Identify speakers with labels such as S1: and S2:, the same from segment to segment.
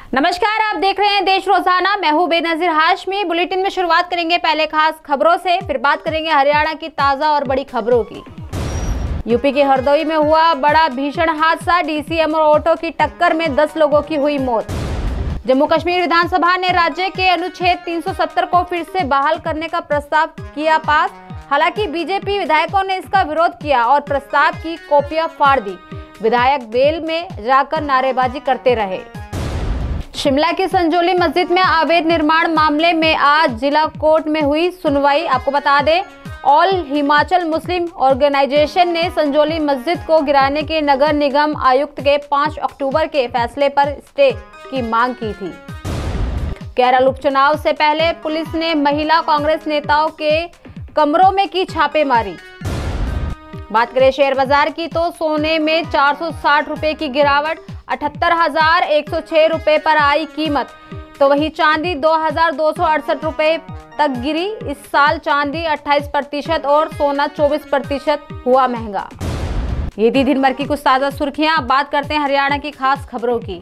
S1: नमस्कार, आप देख रहे हैं देश रोजाना। मैं हूं बेनजीर हाशमी। बुलेटिन में शुरुआत करेंगे पहले खास खबरों से, फिर बात करेंगे हरियाणा की ताजा और बड़ी खबरों की। यूपी के हरदोई में हुआ बड़ा भीषण हादसा, डीसीएम और ऑटो की टक्कर में 10 लोगों की हुई मौत। जम्मू कश्मीर विधानसभा ने राज्य के अनुच्छेद 370 को फिर से बहाल करने का प्रस्ताव किया पास। हालांकि बीजेपी विधायकों ने इसका विरोध किया और प्रस्ताव की कॉपियां फाड़ दी। विधायक वेल में जाकर नारेबाजी करते रहे। शिमला की संजौली मस्जिद में अवैध निर्माण मामले में आज जिला कोर्ट में हुई सुनवाई। आपको बता दें, ऑल हिमाचल मुस्लिम ऑर्गेनाइजेशन ने संजौली मस्जिद को गिराने के नगर निगम आयुक्त के 5 अक्टूबर के फैसले पर स्टे की मांग की थी। केरल उपचुनाव से पहले पुलिस ने महिला कांग्रेस नेताओं के कमरों में की छापेमारी। बात करें शेयर बाजार की तो सोने में 460 रुपए की गिरावट, 78,106 रुपए पर आई कीमत। तो वहीं चांदी 2,268 रुपए तक गिरी। इस साल चांदी 28% और सोना 24% हुआ महंगा। ये थी दिन भर की कुछ ताजा सुर्खियां। अब बात करते हैं हरियाणा की खास खबरों की।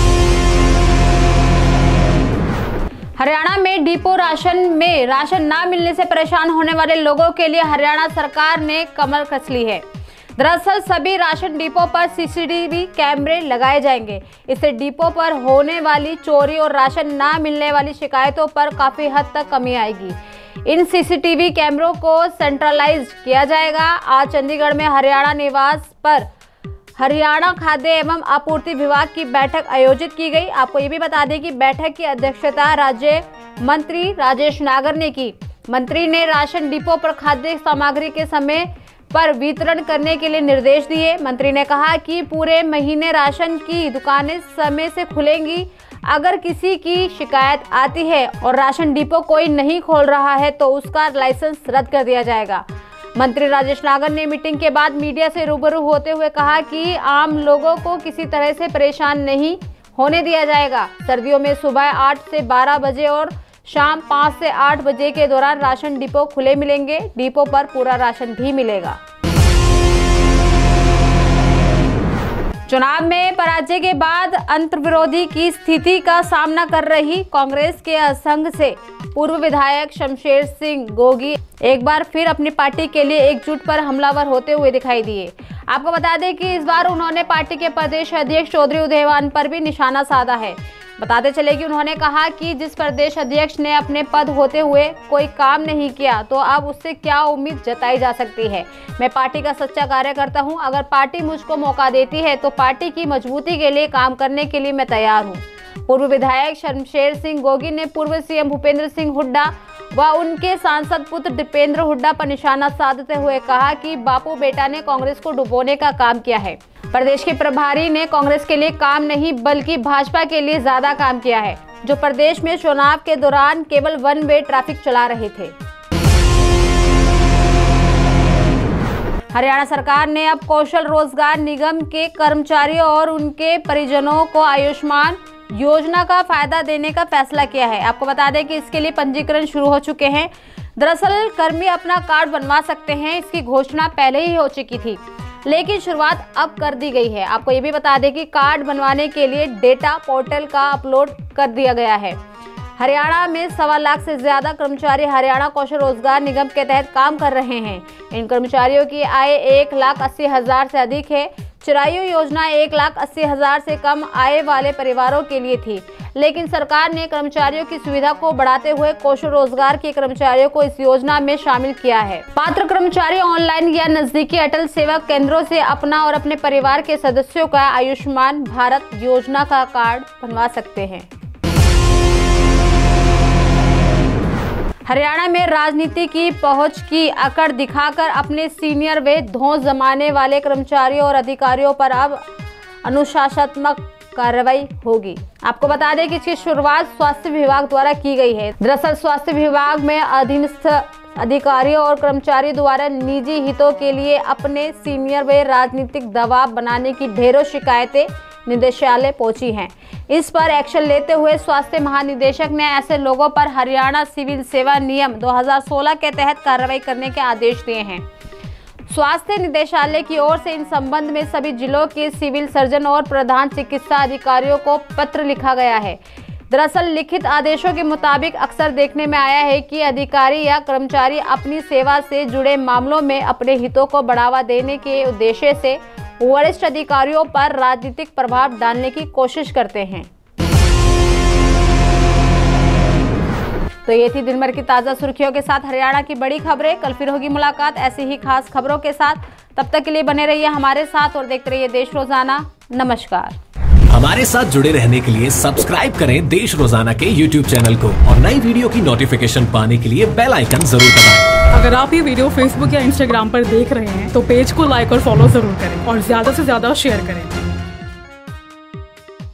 S1: हरियाणा में डिपो राशन में राशन न मिलने से परेशान होने वाले लोगों के लिए हरियाणा सरकार ने कमर कस ली है। दरअसल सभी राशन डिपो पर सीसीटीवी कैमरे लगाए जाएंगे। इससे डिपो पर होने वाली चोरी और राशन न मिलने वाली शिकायतों पर काफी हद तक कमी आएगी। इन सीसीटीवी कैमरों को सेंट्रलाइज किया जाएगा। आज चंडीगढ़ में हरियाणा निवास पर हरियाणा खाद्य एवं आपूर्ति विभाग की बैठक आयोजित की गई। आपको ये भी बता दें कि बैठक की अध्यक्षता राज्य मंत्री राजेश नागर ने की। मंत्री ने राशन डिपो पर खाद्य सामग्री के समय पर वितरण करने के लिए निर्देश दिए। मंत्री ने कहा कि पूरे महीने राशन की दुकानें समय से खुलेंगी। अगर किसी की शिकायत आती है और राशन डिपो कोई नहीं खोल रहा है तो उसका लाइसेंस रद्द कर दिया जाएगा। मंत्री राजेश नागर ने मीटिंग के बाद मीडिया से रूबरू होते हुए कहा कि आम लोगों को किसी तरह से परेशान नहीं होने दिया जाएगा। सर्दियों में सुबह 8 से 12 बजे और शाम 5 से 8 बजे के दौरान राशन डिपो खुले मिलेंगे। डिपो पर पूरा राशन भी मिलेगा। चुनाव में पराजय के बाद अंतर्विरोधी की स्थिति का सामना कर रही कांग्रेस के असंग से पूर्व विधायक शमशेर सिंह गोगी एक बार फिर अपनी पार्टी के लिए एकजुट पर हमलावर होते हुए दिखाई दिए। आपको बता दें कि इस बार उन्होंने पार्टी के प्रदेश अध्यक्ष चौधरी उदयवान पर भी निशाना साधा है। बताते चले कि उन्होंने कहा कि जिस प्रदेश अध्यक्ष ने अपने पद होते हुए कोई काम नहीं किया तो अब उससे क्या उम्मीद जताई जा सकती है। मैं पार्टी का सच्चा कार्यकर्ता हूं। अगर पार्टी मुझको मौका देती है तो पार्टी की मजबूती के लिए काम करने के लिए मैं तैयार हूं। पूर्व विधायक शमशेर सिंह गोगी ने पूर्व सीएम भूपेंद्र सिंह हुड्डा व उनके सांसद पुत्र दीपेंद्र हुड्डा पर निशाना साधते हुए कहा कि बापू बेटा ने कांग्रेस को डुबोने का काम किया है। प्रदेश के प्रभारी ने कांग्रेस के लिए काम नहीं बल्कि भाजपा के लिए ज्यादा काम किया है, जो प्रदेश में चुनाव के दौरान केवल वन वे ट्रैफिक चला रहे थे। हरियाणा सरकार ने अब कौशल रोजगार निगम के कर्मचारियों और उनके परिजनों को आयुष्मान योजना का फायदा देने का फैसला किया है। आपको बता दें कि इसके लिए पंजीकरण शुरू हो चुके हैं। दरअसल कर्मी अपना कार्ड बनवा सकते हैं। इसकी घोषणा पहले ही हो चुकी थी, लेकिन शुरुआत अब कर दी गई है। आपको ये भी बता दें कि कार्ड बनवाने के लिए डेटा पोर्टल का अपलोड कर दिया गया है। हरियाणा में 1.25 लाख से ज्यादा कर्मचारी हरियाणा कौशल रोजगार निगम के तहत काम कर रहे हैं। इन कर्मचारियों की आय 1,80,000 से अधिक है। चिरायु योजना 1,80,000 से कम आय वाले परिवारों के लिए थी, लेकिन सरकार ने कर्मचारियों की सुविधा को बढ़ाते हुए कौशल रोजगार के कर्मचारियों को इस योजना में शामिल किया है। पात्र कर्मचारी ऑनलाइन या नजदीकी अटल सेवा केंद्रों से अपना और अपने परिवार के सदस्यों का आयुष्मान भारत योजना का कार्ड बनवा सकते हैं। हरियाणा में राजनीति की पहुंच की अकड़ दिखाकर अपने सीनियर व धौंस जमाने वाले कर्मचारियों और अधिकारियों पर अब अनुशासनात्मक कार्रवाई होगी। आपको बता दें कि इसकी शुरुआत स्वास्थ्य विभाग द्वारा की गई है। दरअसल स्वास्थ्य विभाग में अधीनस्थ अधिकारियों और कर्मचारी द्वारा निजी हितों के लिए अपने सीनियर व राजनीतिक दबाव बनाने की ढेरों शिकायतें निदेशालय पहुंची हैं। इस पर एक्शन लेते हुए स्वास्थ्य महानिदेशक ने ऐसे लोगों पर हरियाणा सिविल सेवा नियम 2016 के तहत कार्रवाई करने के आदेश दिए हैं। स्वास्थ्य निदेशालय की ओर से इन संबंध में सभी जिलों के सिविल सर्जन और प्रधान चिकित्सा अधिकारियों को पत्र लिखा गया है। दरअसल लिखित आदेशों के मुताबिक अक्सर देखने में आया है कि अधिकारी या कर्मचारी अपनी सेवा से जुड़े मामलों में अपने हितों को बढ़ावा देने के उद्देश्य से वरिष्ठ अधिकारियों पर राजनीतिक प्रभाव डालने की कोशिश करते हैं। तो ये थी दिन भर की ताज़ा सुर्खियों के साथ हरियाणा की बड़ी खबरें। कल फिर होगी मुलाकात ऐसी ही खास खबरों के साथ। तब तक के लिए बने रहिए हमारे साथ और देखते रहिए देश रोजाना। नमस्कार।
S2: हमारे साथ जुड़े रहने के लिए सब्सक्राइब करें देश रोजाना के YouTube चैनल को और नई वीडियो की नोटिफिकेशन पाने के लिए बेल आइकन जरूर दबाएं।
S3: अगर आप ये वीडियो Facebook या Instagram पर देख रहे हैं तो पेज को लाइक और फॉलो जरूर करें और ज्यादा से ज्यादा शेयर करें।